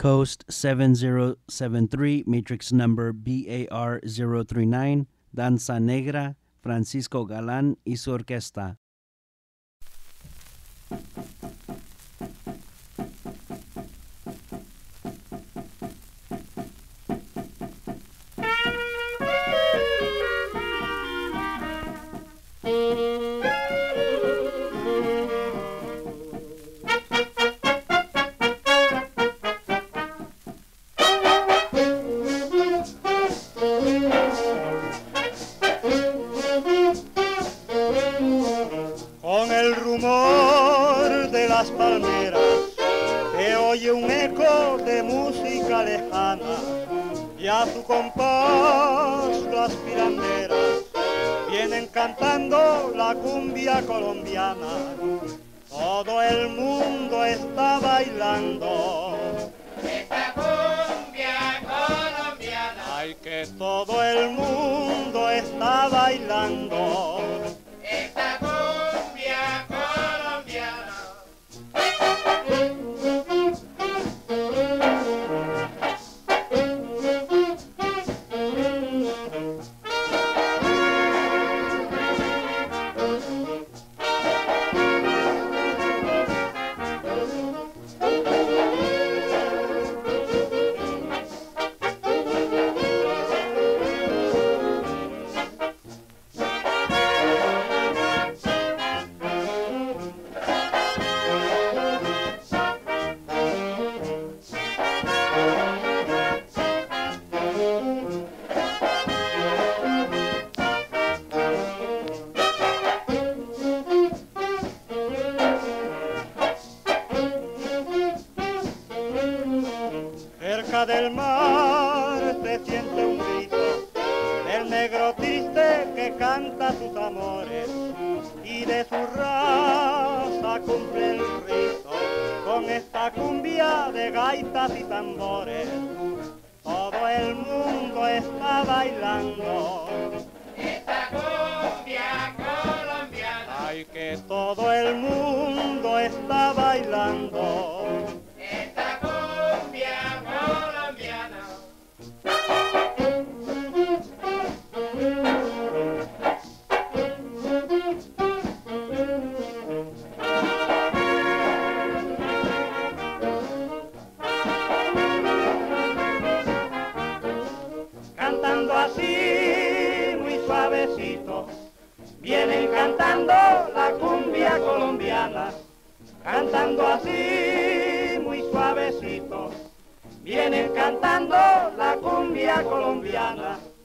Coast 7073, matrix number BAR039, Danza Negra, Francisco Galán y su orquesta. Con el rumor de las palmeras se oye un eco de música lejana y a su compás las piranderas vienen cantando la cumbia colombiana. Todo el mundo está bailando esta cumbia colombiana. Ay, que todo el mundo está bailando esta cumbia colombiana. Cerca del mar se siente un grito del negro triste que canta sus amores y de su raza cumple el rito con esta cumbia de gaitas y tambores. Todo el mundo está bailando esta cumbia colombiana. ay, que todo el mundo está bailando esta cumbia colombiana. cantando así muy suavecito, vienen cantando la cumbia colombiana, cantando así muy suavecito, vienen cantando la cumbia colombiana.